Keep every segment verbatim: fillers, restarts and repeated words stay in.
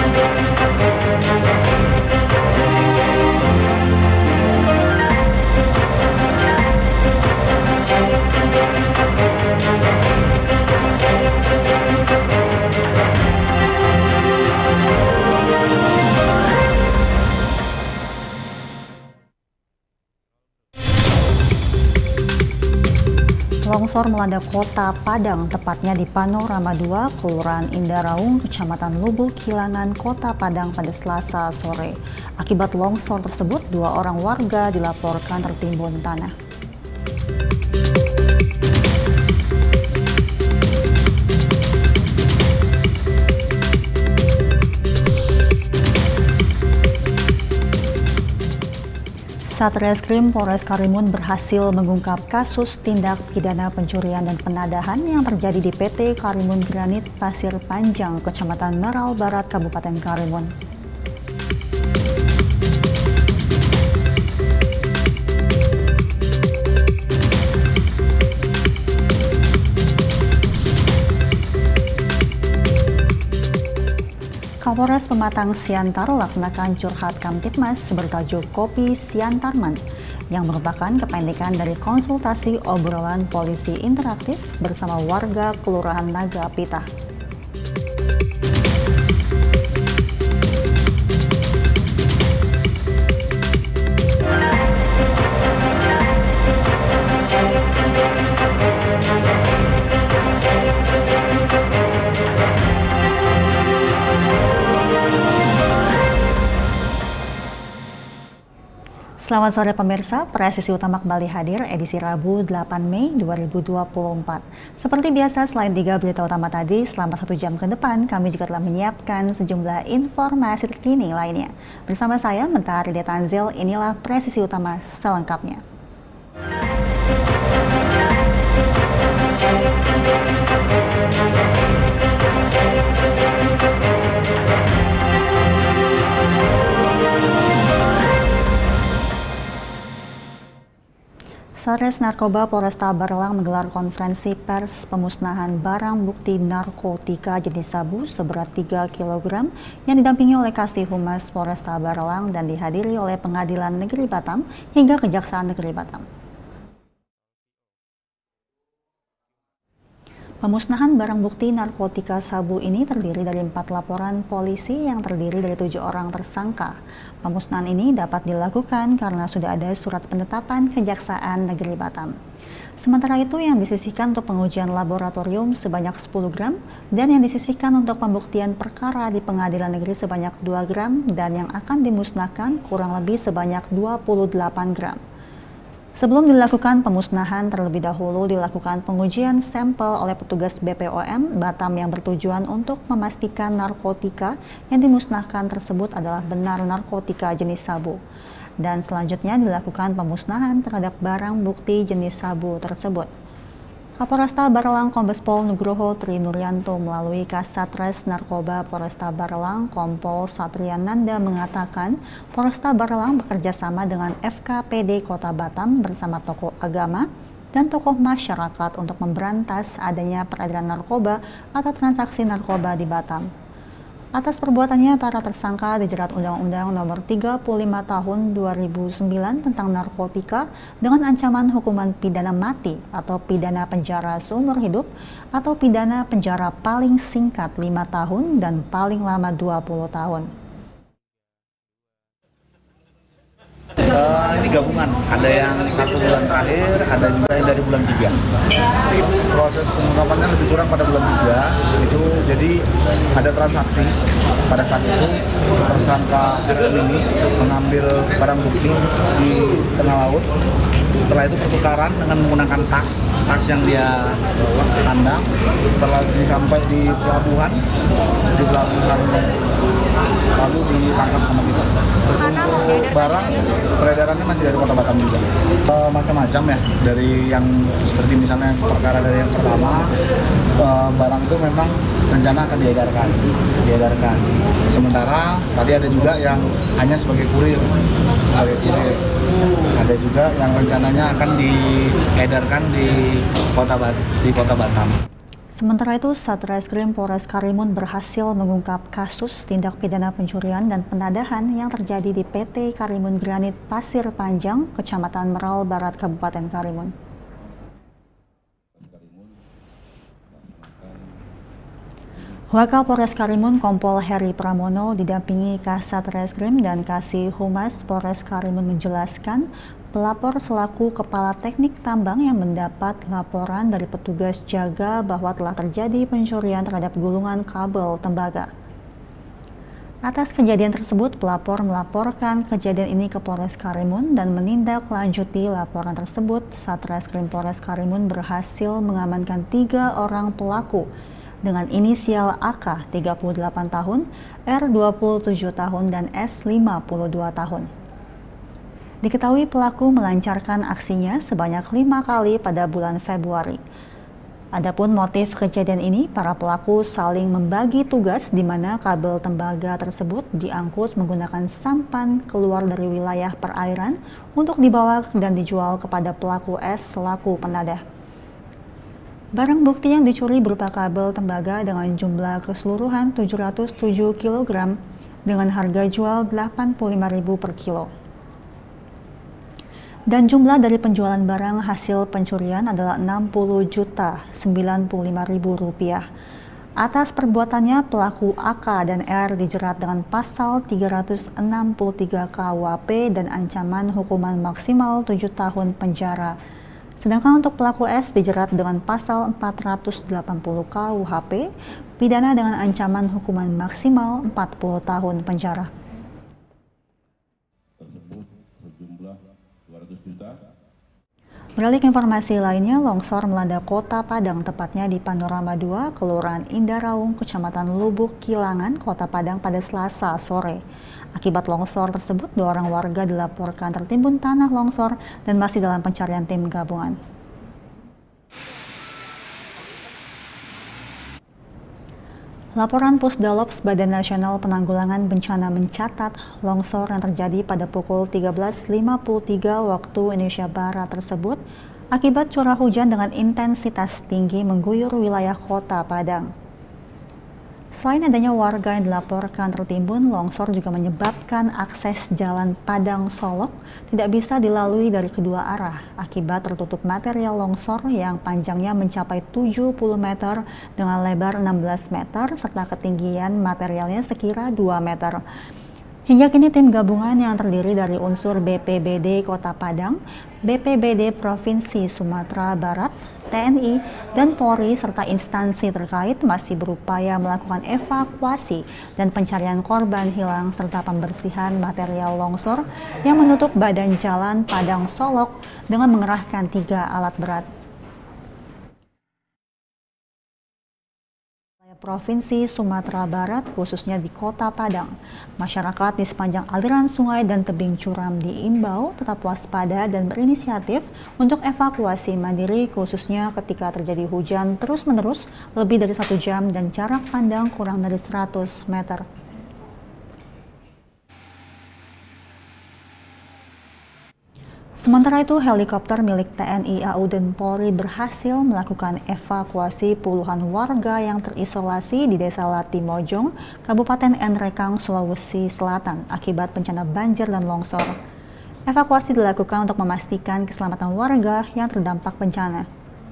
Longsor melanda kota Padang, tepatnya di Panorama dua, Kelurahan Indaraung, Kecamatan Lubuk, Kilangan, Kota Padang pada Selasa sore. Akibat longsor tersebut, dua orang warga dilaporkan tertimbun tanah. Satreskrim Polres Karimun berhasil mengungkap kasus tindak pidana pencurian dan penadahan yang terjadi di P T Karimun Granit Pasir Panjang, Kecamatan Meral Barat, Kabupaten Karimun. Kapolres Pematang Siantar laksanakan curhat Kamtibmas bertajuk Kopi Siantarman yang merupakan kependekan dari konsultasi obrolan polisi interaktif bersama warga Kelurahan Naga Pitah. Selamat sore pemirsa, Presisi Utama kembali hadir edisi Rabu delapan Mei dua ribu dua puluh empat. Seperti biasa, selain tiga berita utama tadi, selama satu jam ke depan kami juga telah menyiapkan sejumlah informasi terkini lainnya. Bersama saya, Mentari Detanzil, inilah Presisi Utama selengkapnya. Satres Narkoba Polresta Barelang menggelar konferensi pers pemusnahan barang bukti narkotika jenis sabu seberat tiga kilogram yang didampingi oleh Kasih Humas Polresta Barelang dan dihadiri oleh Pengadilan Negeri Batam hingga Kejaksaan Negeri Batam. Pemusnahan barang bukti narkotika sabu ini terdiri dari empat laporan polisi yang terdiri dari tujuh orang tersangka. Pemusnahan ini dapat dilakukan karena sudah ada surat penetapan Kejaksaan Negeri Batam. Sementara itu yang disisihkan untuk pengujian laboratorium sebanyak sepuluh gram dan yang disisihkan untuk pembuktian perkara di Pengadilan Negeri sebanyak dua gram dan yang akan dimusnahkan kurang lebih sebanyak dua puluh delapan gram. Sebelum dilakukan pemusnahan, terlebih dahulu dilakukan pengujian sampel oleh petugas B P O M Batam yang bertujuan untuk memastikan narkotika yang dimusnahkan tersebut adalah benar narkotika jenis sabu. Dan selanjutnya dilakukan pemusnahan terhadap barang bukti jenis sabu tersebut. Kapolresta Barelang Kombes Pol Nugroho Tri Nuryanto melalui Kasatres Narkoba Polresta Barelang Kompol Satriananda mengatakan Polresta Barelang bekerja sama dengan F K P D Kota Batam bersama tokoh agama dan tokoh masyarakat untuk memberantas adanya peredaran narkoba atau transaksi narkoba di Batam. Atas perbuatannya, para tersangka dijerat Undang-Undang Nomor tiga puluh lima Tahun dua ribu sembilan tentang narkotika dengan ancaman hukuman pidana mati atau pidana penjara seumur hidup atau pidana penjara paling singkat lima tahun dan paling lama dua puluh tahun. Uh, ini gabungan, ada yang satu bulan terakhir, ada juga yang dari bulan tiga. Proses pengungkapannya lebih kurang pada bulan tiga, itu jadi ada transaksi. Pada saat itu tersangka R M ini mengambil barang bukti di tengah laut. Setelah itu pertukaran dengan menggunakan tas, tas yang dia sandang. Setelah sampai di pelabuhan, di pelabuhan lalu ditangkap sama kita. Untuk barang peredarannya masih dari Kota Batam juga. E, macam-macam ya, dari yang seperti misalnya perkara dari yang pertama, e, barang itu memang rencana akan diedarkan, diedarkan. Sementara tadi ada juga yang hanya sebagai kurir, sebagai kurir. Ada juga yang rencananya akan diedarkan di Kota Bat di Kota Batam. Sementara itu, Satreskrim Polres Karimun berhasil mengungkap kasus tindak pidana pencurian dan penadahan yang terjadi di P T Karimun Granit Pasir Panjang, Kecamatan Meral Barat, Kabupaten Karimun. Wakapolres Karimun Kompol Heri Pramono didampingi Kasatreskrim dan Kasih Humas Polres Karimun menjelaskan pelapor selaku kepala teknik tambang yang mendapat laporan dari petugas jaga bahwa telah terjadi pencurian terhadap gulungan kabel tembaga. Atas kejadian tersebut, pelapor melaporkan kejadian ini ke Polres Karimun dan menindaklanjuti laporan tersebut. Satreskrim Polres Karimun berhasil mengamankan tiga orang pelaku dengan inisial A K tiga puluh delapan tahun, R dua puluh tujuh tahun, dan S lima puluh dua tahun. Diketahui pelaku melancarkan aksinya sebanyak lima kali pada bulan Februari. Adapun motif kejadian ini, para pelaku saling membagi tugas di mana kabel tembaga tersebut diangkut menggunakan sampan keluar dari wilayah perairan untuk dibawa dan dijual kepada pelaku S selaku penadah. Barang bukti yang dicuri berupa kabel tembaga dengan jumlah keseluruhan tujuh ratus tujuh kilogram dengan harga jual delapan puluh lima ribu rupiah per kilo. Dan jumlah dari penjualan barang hasil pencurian adalah enam puluh juta sembilan puluh lima ribu rupiah. Atas perbuatannya, pelaku A K dan R dijerat dengan pasal tiga ratus enam puluh tiga K U H P dan ancaman hukuman maksimal tujuh tahun penjara. Sedangkan untuk pelaku S dijerat dengan pasal empat ratus delapan puluh K U H P, pidana dengan ancaman hukuman maksimal empat puluh tahun penjara. Tersebut sejumlah dua ratus juta. Beralih ke informasi lainnya, longsor melanda Kota Padang, tepatnya di Panorama dua, Kelurahan Indaraung, Kecamatan Lubuk Kilangan, Kota Padang pada Selasa sore. Akibat longsor tersebut, dua orang warga dilaporkan tertimbun tanah longsor dan masih dalam pencarian tim gabungan. Laporan Pusdalops Badan Nasional Penanggulangan Bencana mencatat longsor yang terjadi pada pukul tiga belas lima puluh tiga waktu Indonesia Barat tersebut akibat curah hujan dengan intensitas tinggi mengguyur wilayah Kota Padang. Selain adanya warga yang dilaporkan tertimbun, longsor juga menyebabkan akses jalan Padang Solok tidak bisa dilalui dari kedua arah akibat tertutup material longsor yang panjangnya mencapai tujuh puluh meter dengan lebar enam belas meter serta ketinggian materialnya sekira dua meter. Hingga kini tim gabungan yang terdiri dari unsur B P B D Kota Padang, B P B D Provinsi Sumatera Barat, T N I, dan Polri serta instansi terkait masih berupaya melakukan evakuasi dan pencarian korban hilang serta pembersihan material longsor yang menutup badan jalan Padang Solok dengan mengerahkan tiga alat berat. Provinsi Sumatera Barat, khususnya di Kota Padang, masyarakat di sepanjang aliran sungai dan tebing curam diimbau tetap waspada dan berinisiatif untuk evakuasi mandiri, khususnya ketika terjadi hujan terus-menerus lebih dari satu jam dan jarak pandang kurang dari seratus meter. Sementara itu, helikopter milik T N I A U dan Polri berhasil melakukan evakuasi puluhan warga yang terisolasi di Desa Latimojong, Kabupaten Nrekang, Sulawesi Selatan akibat bencana banjir dan longsor. Evakuasi dilakukan untuk memastikan keselamatan warga yang terdampak bencana.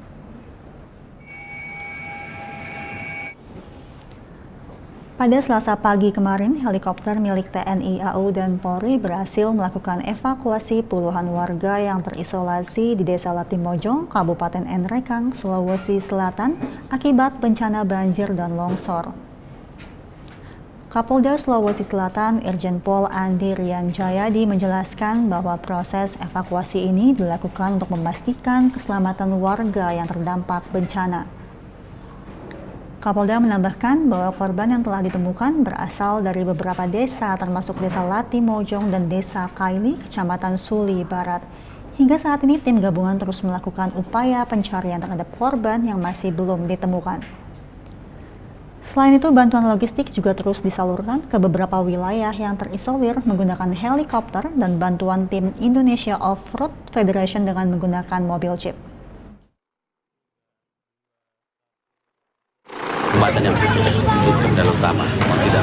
Pada Selasa pagi kemarin, helikopter milik T N I A U dan Polri berhasil melakukan evakuasi puluhan warga yang terisolasi di Desa Latimojong, Kabupaten Nrekang, Sulawesi Selatan akibat bencana banjir dan longsor. Kapolda Sulawesi Selatan, Irjen Pol Andi Rian Jayadi menjelaskan bahwa proses evakuasi ini dilakukan untuk memastikan keselamatan warga yang terdampak bencana. Kapolda menambahkan bahwa korban yang telah ditemukan berasal dari beberapa desa termasuk Desa Latimojong dan Desa Kaili, Kecamatan Suli Barat. Hingga saat ini tim gabungan terus melakukan upaya pencarian terhadap korban yang masih belum ditemukan. Selain itu, bantuan logistik juga terus disalurkan ke beberapa wilayah yang terisolir menggunakan helikopter dan bantuan tim Indonesia Off-Road Federation dengan menggunakan mobil jeep.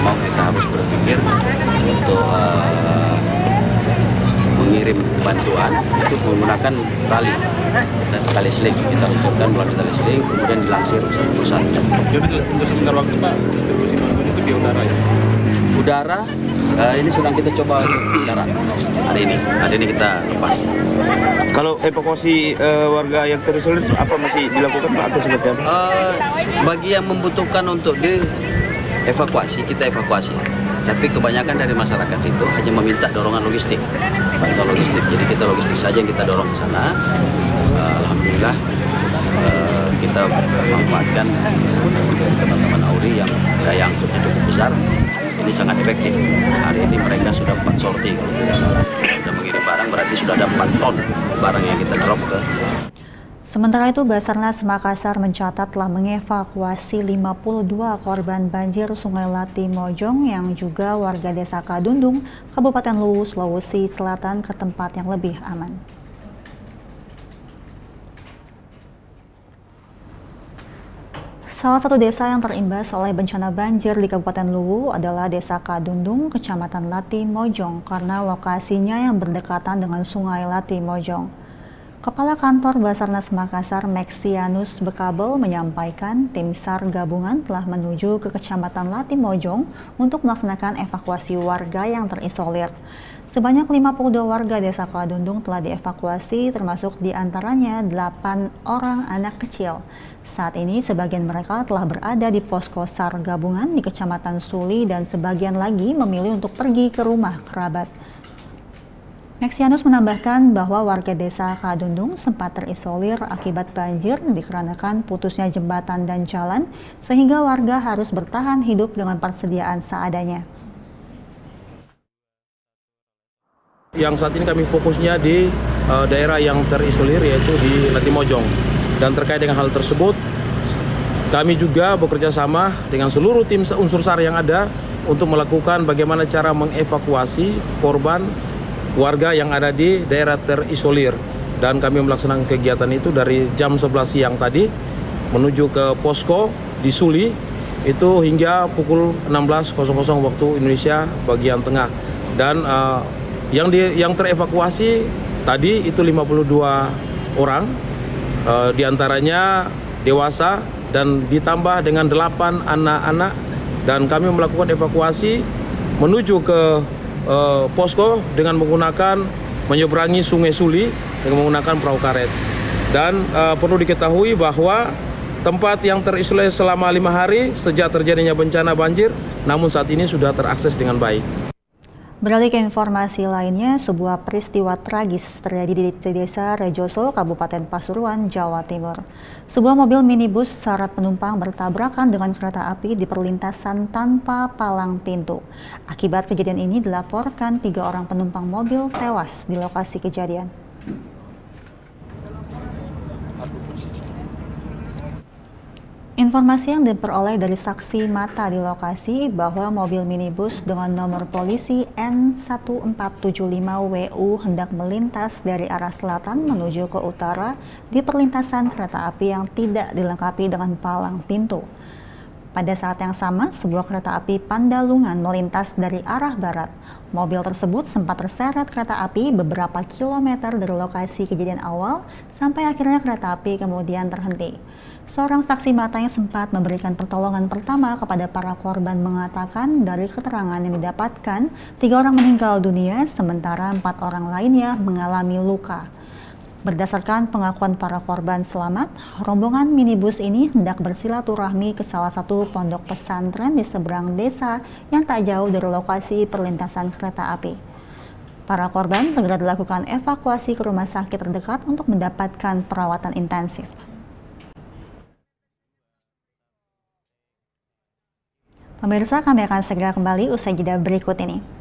mau kita harus berpikir untuk uh, mengirim bantuan itu menggunakan tali dan tali seling. Kita luncurkan melalui tali seling, kemudian dilansir satu persatu. Jadi untuk sementara waktu Pak, distribusi bantuan itu di udara ya? Udara, uh, ini sedang kita coba untuk udara. Hari ini, hari ini kita lepas. Kalau evakuasi uh, warga yang terisolir apa masih dilakukan Pak atau seperti apa? Uh, bagi yang membutuhkan untuk dievakuasi, kita evakuasi. Tapi kebanyakan dari masyarakat itu hanya meminta dorongan logistik, bantuan logistik. Jadi kita logistik saja yang kita dorong ke sana. Uh, Alhamdulillah uh, kita memanfaatkan teman-teman Auri yang daya angkutnya cukup besar. Ini sangat efektif. Hari ini mereka sudah empat sorti kalau tidak salah. Sudah mengirim barang, berarti sudah ada empat ton barang yang kita drop ke. Sementara itu, Basarnas Makassar mencatat telah mengevakuasi lima puluh dua korban banjir Sungai Lati Mojong yang juga warga desa Kadundung, Kabupaten Luwu, Sulawesi Selatan ke tempat yang lebih aman. Salah satu desa yang terimbas oleh bencana banjir di Kabupaten Luwu adalah Desa Kadundung, Kecamatan Lati Mojong, karena lokasinya yang berdekatan dengan Sungai Lati Mojong. Kepala Kantor Basarnas Makassar, Mexianus Bekabel, menyampaikan tim SAR gabungan telah menuju ke Kecamatan Lati Mojong untuk melaksanakan evakuasi warga yang terisolir. Sebanyak lima puluh dua warga Desa Kadundung telah dievakuasi, termasuk diantaranya delapan orang anak kecil. Saat ini sebagian mereka telah berada di posko SAR gabungan di Kecamatan Suli dan sebagian lagi memilih untuk pergi ke rumah kerabat. Mexianus menambahkan bahwa warga desa Kadundung sempat terisolir akibat banjir dikarenakan putusnya jembatan dan jalan, sehingga warga harus bertahan hidup dengan persediaan seadanya. Yang saat ini kami fokusnya di uh, daerah yang terisolir, yaitu di Lati Mojong. Dan terkait dengan hal tersebut, kami juga bekerja sama dengan seluruh tim unsur SAR yang ada untuk melakukan bagaimana cara mengevakuasi korban warga yang ada di daerah terisolir. Dan kami melaksanakan kegiatan itu dari jam sebelas siang tadi menuju ke posko di Suli itu hingga pukul enam belas waktu Indonesia bagian tengah. Dan uh, yang di, yang terevakuasi tadi itu lima puluh dua orang, uh, diantaranya dewasa dan ditambah dengan delapan anak-anak, dan kami melakukan evakuasi menuju ke Uh, posko dengan menggunakan menyeberangi Sungai Suli dengan menggunakan perahu karet. Dan uh, perlu diketahui bahwa tempat yang terisolir selama lima hari sejak terjadinya bencana banjir, namun saat ini sudah terakses dengan baik. Beralih ke informasi lainnya, sebuah peristiwa tragis terjadi di Desa Rejoso, Kabupaten Pasuruan, Jawa Timur. Sebuah mobil minibus syarat penumpang bertabrakan dengan kereta api di perlintasan tanpa palang pintu. Akibat kejadian ini dilaporkan tiga orang penumpang mobil tewas di lokasi kejadian. Informasi yang diperoleh dari saksi mata di lokasi bahwa mobil minibus dengan nomor polisi N satu empat tujuh lima W U hendak melintas dari arah selatan menuju ke utara di perlintasan kereta api yang tidak dilengkapi dengan palang pintu. Pada saat yang sama, sebuah kereta api Pandalungan melintas dari arah barat. Mobil tersebut sempat terseret kereta api beberapa kilometer dari lokasi kejadian awal sampai akhirnya kereta api kemudian terhenti. Seorang saksi mata yang sempat memberikan pertolongan pertama kepada para korban mengatakan dari keterangan yang didapatkan, tiga orang meninggal dunia sementara empat orang lainnya mengalami luka. Berdasarkan pengakuan para korban selamat, rombongan minibus ini hendak bersilaturahmi ke salah satu pondok pesantren di seberang desa yang tak jauh dari lokasi perlintasan kereta api. Para korban segera dilakukan evakuasi ke rumah sakit terdekat untuk mendapatkan perawatan intensif. Pemirsa, kami akan segera kembali usai jeda berikut ini.